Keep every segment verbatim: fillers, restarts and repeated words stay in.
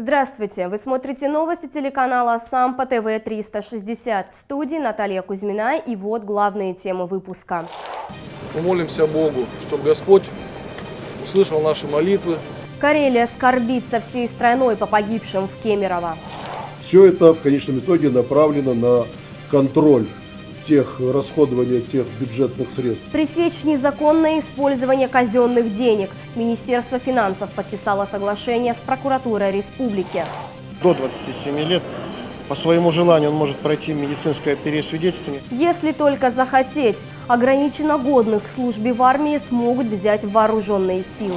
Здравствуйте! Вы смотрите новости телеканала Сампо ТВ триста шестьдесят. В студии Наталья Кузьмина, и вот главные темы выпуска. Мы молимся Богу, чтобы Господь услышал наши молитвы. Карелия скорбит со всей страной по погибшим в Кемерово. Все это в конечном итоге направлено на контроль тех расходования тех бюджетных средств. Пресечь незаконное использование казенных денег. Министерство финансов подписало соглашение с прокуратурой республики. До двадцати семи лет по своему желанию он может пройти медицинское пересвидетельствование. Если только захотеть, ограниченно годных к службе в армии смогут взять в вооруженные силы.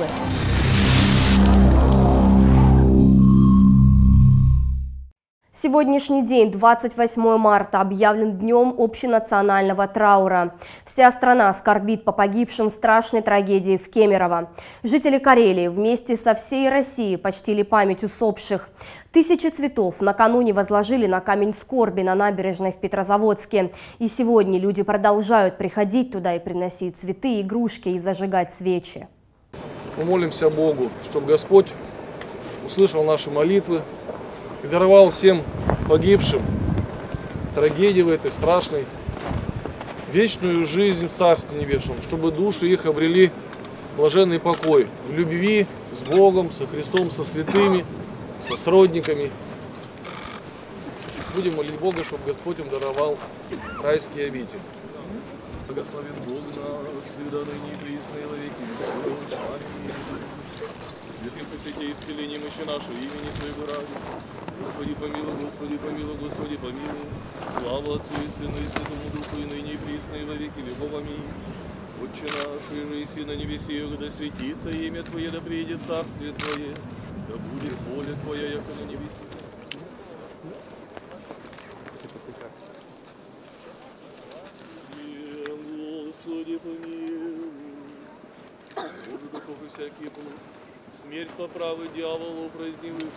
Сегодняшний день, двадцать восьмое марта, объявлен днем общенационального траура. Вся страна скорбит по погибшим в страшной трагедии в Кемерово. Жители Карелии вместе со всей Россией почтили память усопших. Тысячи цветов накануне возложили на камень скорби на набережной в Петрозаводске. И сегодня люди продолжают приходить туда и приносить цветы, игрушки и зажигать свечи. Мы молимся Богу, чтобы Господь услышал наши молитвы и даровал всем погибшим трагедии в этой страшной вечную жизнь в Царстве Небесном, чтобы души их обрели блаженный покой в любви с Богом, со Христом, со святыми, со сродниками. Будем молить Бога, чтобы Господь им даровал райские обители. Благословен Бог наш, всегда ныне и присно и во веки веков. Святым посети исцелением еще наше имени Твоего ради. Господи помилуй, Господи помилуй, Господи помилуй. Слава Отцу и Сыну и Святому Духу, и ныне и присно и во веки веков. Аминь. Отче наш, иже еси на небесех, да светится имя Твое, да приедет царствие Твое, да будет воля Твоя, яко на небесах. Господи помилуй. Боже, духов и всякие плоть, смерть по правой дьяволу празднивых.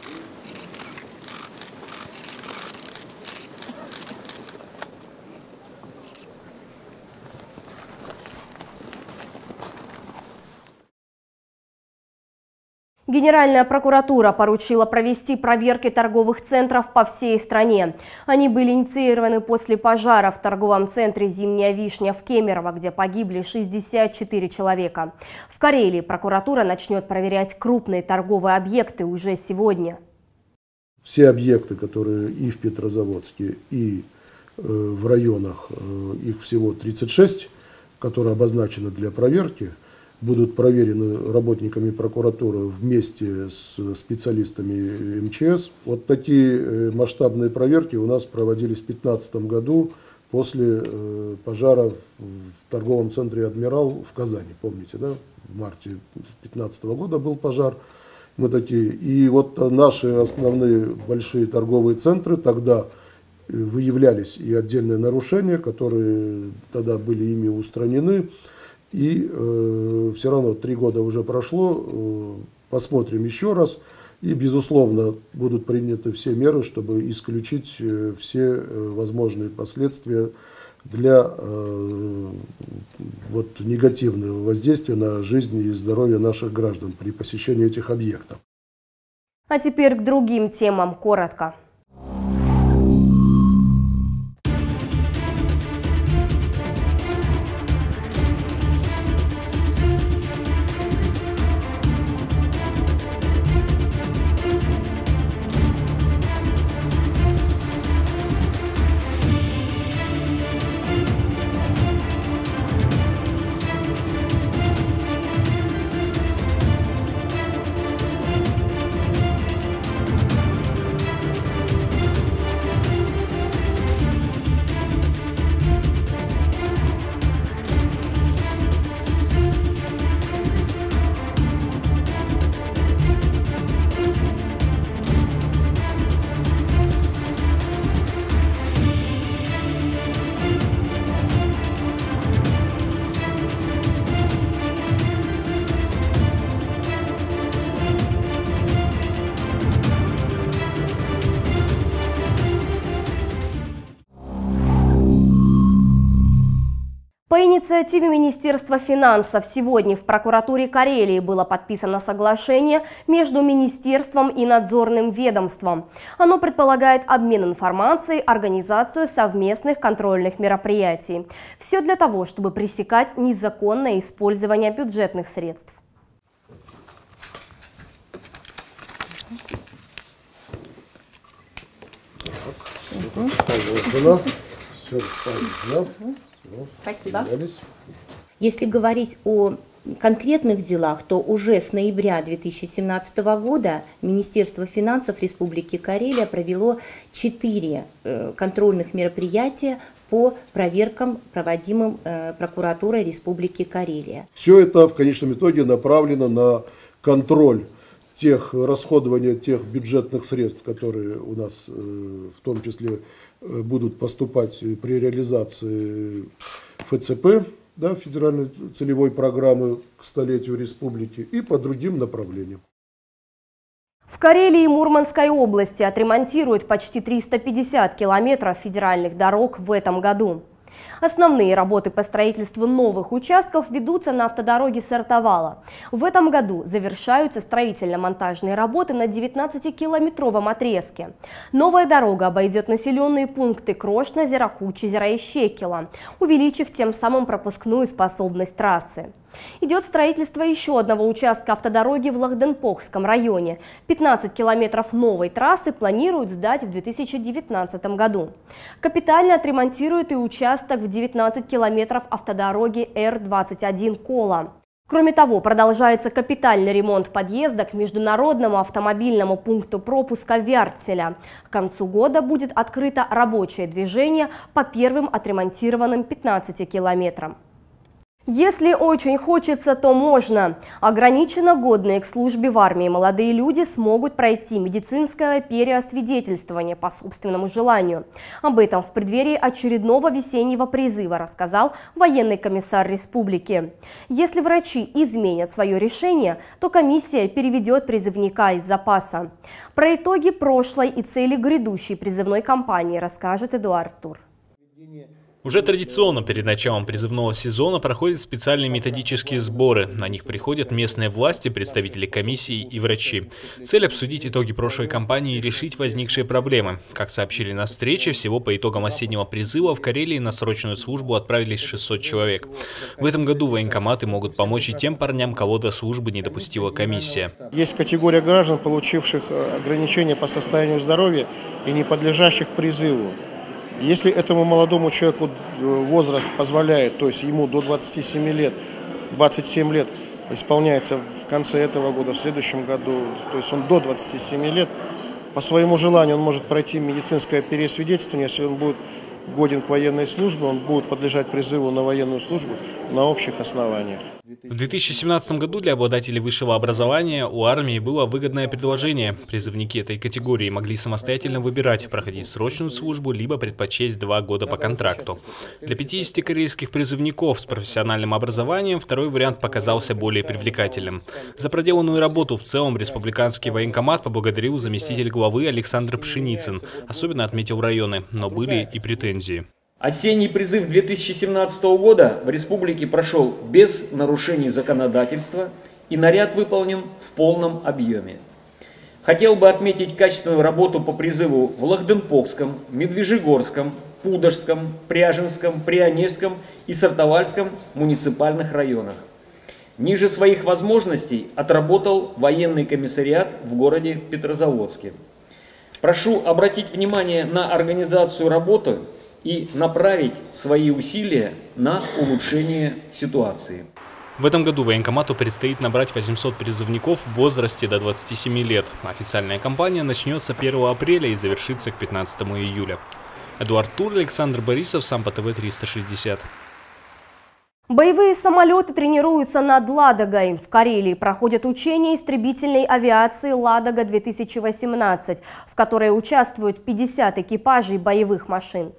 Генеральная прокуратура поручила провести проверки торговых центров по всей стране. Они были инициированы после пожара в торговом центре «Зимняя вишня» в Кемерово, где погибли шестьдесят четыре человека. В Карелии прокуратура начнет проверять крупные торговые объекты уже сегодня. Все объекты, которые и в Петрозаводске, и э, в районах, э, их всего тридцать шесть, которые обозначены для проверки, будут проверены работниками прокуратуры вместе с специалистами эм че эс. Вот такие масштабные проверки у нас проводились в две тысячи пятнадцатом году после пожара в торговом центре «Адмирал» в Казани. Помните, да? В марте две тысячи пятнадцатого года был пожар. Мы такие. И вот наши основные большие торговые центры тогда выявлялись и отдельные нарушения, которые тогда были ими устранены. И э, все равно три года уже прошло, э, посмотрим еще раз. И, безусловно, будут приняты все меры, чтобы исключить э, все э, возможные последствия для э, вот, негативного воздействия на жизнь и здоровье наших граждан при посещении этих объектов. А теперь к другим темам коротко. По инициативе Министерства финансов сегодня в прокуратуре Карелии было подписано соглашение между министерством и надзорным ведомством. Оно предполагает обмен информацией, организацию совместных контрольных мероприятий. Все для того, чтобы пресекать незаконное использование бюджетных средств. Спасибо. Если говорить о конкретных делах, то уже с ноября две тысячи семнадцатого года Министерство финансов Республики Карелия провело четыре контрольных мероприятия по проверкам, проводимым прокуратурой Республики Карелия. Все это в конечном итоге направлено на контроль тех расходования тех бюджетных средств, которые у нас в том числе будут поступать при реализации эф цэ пэ, да, федеральной целевой программы к столетию республики, и по другим направлениям. В Карелии и Мурманской области отремонтируют почти триста пятьдесят километров федеральных дорог в этом году. Основные работы по строительству новых участков ведутся на автодороге Сартовала. В этом году завершаются строительно-монтажные работы на девятнадцатикилометровом отрезке. Новая дорога обойдет населенные пункты Крошна, Зираку, Чизера и Щекила, увеличив тем самым пропускную способность трассы. Идет строительство еще одного участка автодороги в Лахденпохском районе. пятнадцать километров новой трассы планируют сдать в две тысячи девятнадцатом году. Капитально отремонтируют и участок в девятнадцать километров автодороги Р двадцать один Кола. Кроме того, продолжается капитальный ремонт подъезда к международному автомобильному пункту пропуска Вяртселя. К концу года будет открыто рабочее движение по первым отремонтированным пятнадцати километрам. Если очень хочется, то можно. Ограниченно годные к службе в армии молодые люди смогут пройти медицинское переосвидетельствование по собственному желанию. Об этом в преддверии очередного весеннего призыва рассказал военный комиссар республики. Если врачи изменят свое решение, то комиссия переведет призывника из запаса. Про итоги прошлой и цели грядущей призывной кампании расскажет Эдуард Тур. Уже традиционно перед началом призывного сезона проходят специальные методические сборы. На них приходят местные власти, представители комиссии и врачи. Цель – обсудить итоги прошлой кампании и решить возникшие проблемы. Как сообщили на встрече, всего по итогам осеннего призыва в Карелии на срочную службу отправились шестьсот человек. В этом году военкоматы могут помочь и тем парням, кого до службы не допустила комиссия. Есть категория граждан, получивших ограничения по состоянию здоровья и не подлежащих призыву. Если этому молодому человеку возраст позволяет, то есть ему до двадцати семи лет, двадцать семь лет исполняется в конце этого года, в следующем году, то есть он до двадцати семи лет, по своему желанию он может пройти медицинское переосвидетельствование, если он будет годен к военной службе, он будет подлежать призыву на военную службу на общих основаниях. В две тысячи семнадцатом году для обладателей высшего образования у армии было выгодное предложение. Призывники этой категории могли самостоятельно выбирать, проходить срочную службу, либо предпочесть два года по контракту. Для пятидесяти карельских призывников с профессиональным образованием второй вариант показался более привлекательным. За проделанную работу в целом республиканский военкомат поблагодарил заместитель главы Александр Пшеницын. Особенно отметил районы, но были и претензии. Осенний призыв две тысячи семнадцатого года в республике прошел без нарушений законодательства и наряд выполнен в полном объеме. Хотел бы отметить качественную работу по призыву в Лахденпохском, Медвежьегорском, Пудожском, Пряженском, Прионежском и Сартовальском муниципальных районах. Ниже своих возможностей отработал военный комиссариат в городе Петрозаводске. Прошу обратить внимание на организацию работы и направить свои усилия на улучшение ситуации. В этом году военкомату предстоит набрать восемьсот призывников в возрасте до двадцати семи лет. Официальная кампания начнется первого апреля и завершится к пятнадцатому июля. Эдуард Тур, Александр Борисов, Сампо ТВ триста шестьдесят. Боевые самолеты тренируются над Ладогой. В Карелии проходят учения истребительной авиации «Ладога-две тысячи восемнадцать», в которой участвуют пятьдесят экипажей боевых машин.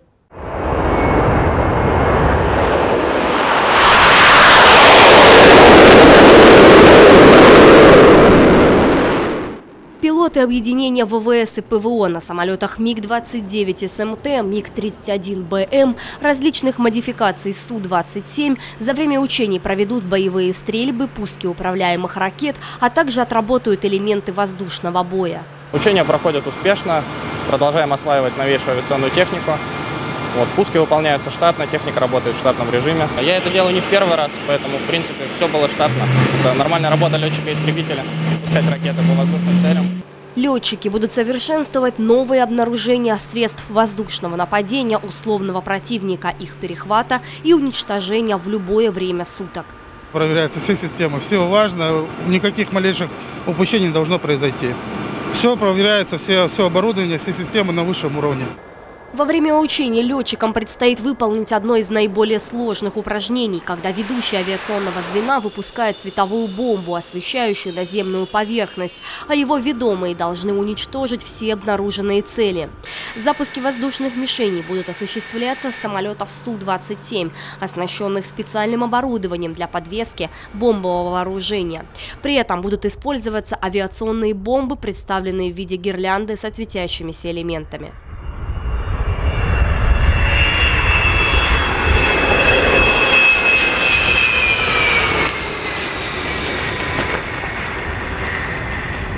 Пилот Работы объединения ВВС и ПВО на самолетах МиГ двадцать девять СМТ, МиГ тридцать один БМ, различных модификаций Су двадцать семь за время учений проведут боевые стрельбы, пуски управляемых ракет, а также отработают элементы воздушного боя. Учения проходят успешно, продолжаем осваивать новейшую авиационную технику. Вот, пуски выполняются штатно, техника работает в штатном режиме. Я это делаю не в первый раз, поэтому, в принципе, все было штатно. Это нормальная работа летчика-истребителя, пускать ракеты по воздушным целям. Летчики будут совершенствовать новые обнаружения средств воздушного нападения условного противника, их перехвата и уничтожения в любое время суток. Проверяются все системы, все важно, никаких малейших упущений не должно произойти. Все проверяется, все, все оборудование, все системы на высшем уровне. Во время учения летчикам предстоит выполнить одно из наиболее сложных упражнений, когда ведущий авиационного звена выпускает световую бомбу, освещающую наземную поверхность, а его ведомые должны уничтожить все обнаруженные цели. Запуски воздушных мишеней будут осуществляться с самолетов Су двадцать семь, оснащенных специальным оборудованием для подвески бомбового вооружения. При этом будут использоваться авиационные бомбы, представленные в виде гирлянды со светящимися элементами.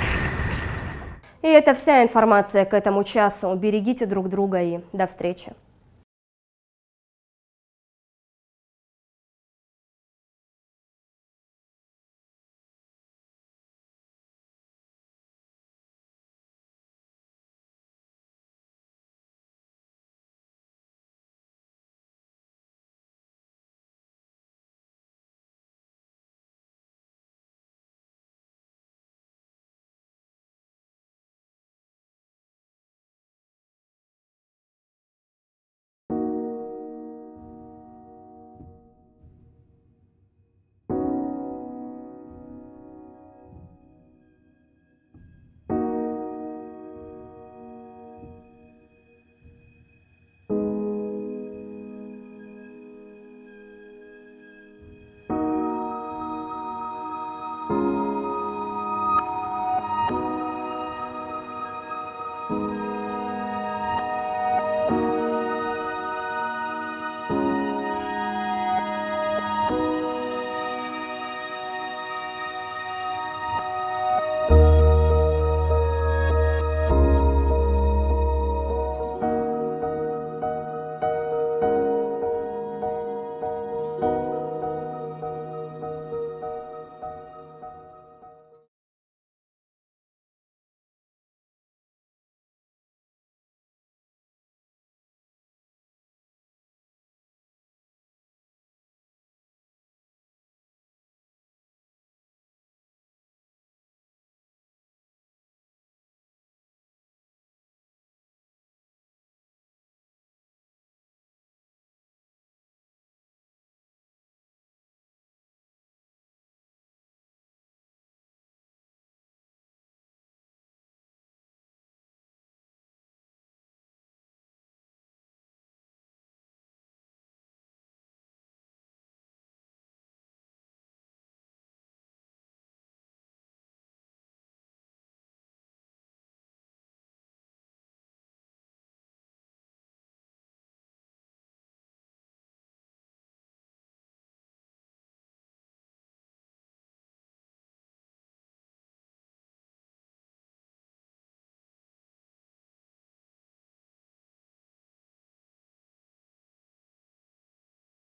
И это вся информация к этому часу. Берегите друг друга и до встречи.